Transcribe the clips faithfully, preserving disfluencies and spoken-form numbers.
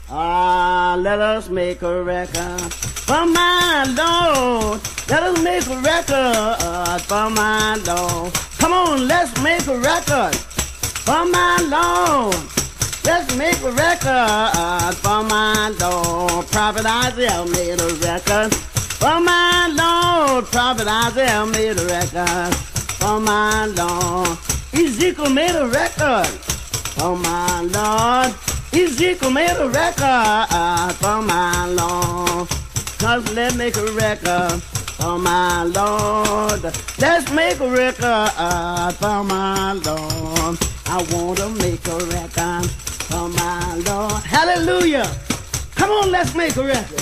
Ah, let us make a record for my Lord. Let us make a record for my Lord. Come on, let's make a record for my Lord. Let's make a record for my Lord. Prophet Isaiah made a record for my Lord. Prophet Isaiah made a record for my Lord. Ezekiel made a record for my Lord. Ezekiel made a record for my Lord. Cause let's make a record for my Lord. Let's make a record for my Lord. I want to make a record for my Lord. Hallelujah. Come on, let's make a record.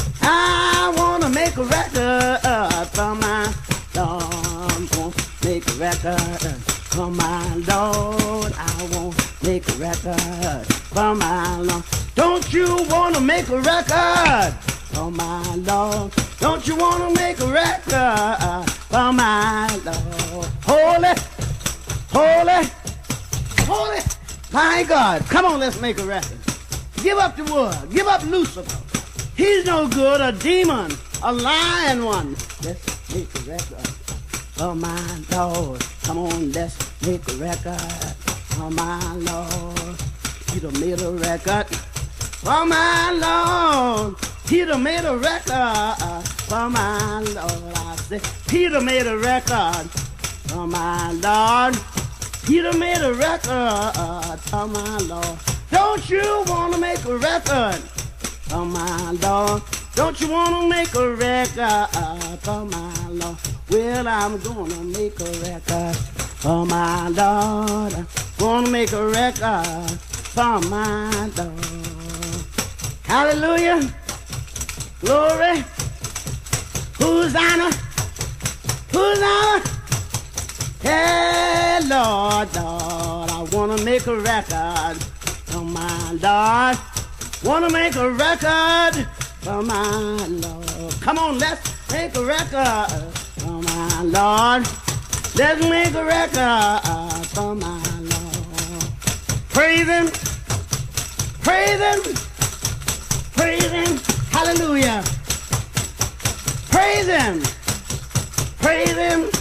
I want to make a record for my Lord. Want to make a record for my Lord. I want to make a record for my Lord. Don't you want to make a record for my Lord? Don't you want to make a record for my Lord? Holy, holy, holy. My God, come on, let's make a record. Give up the world. Give up Lucifer. He's no good, a demon, a lying one. Let's make a record for my Lord. Come on, let's make a record for my Lord. He done made a record for my Lord. He done made a record for my Lord. I say, he done made a record for my Lord. He done made a record for my Lord. Don't you want to make a record for my Lord? Don't you want to make a record for my Lord? Well, I'm going to make a record for my Lord. I want to make a record for my Lord. Hallelujah. Glory. Hosanna. Hosanna. Hey, Lord, Lord, I want to make a record for my Lord. Want to make a record for my Lord. Come on, let's make a record for my Lord. Let's make a record for my Lord. Praise Him. Praise Him. Praise Him. Hallelujah. Praise Him. Praise Him.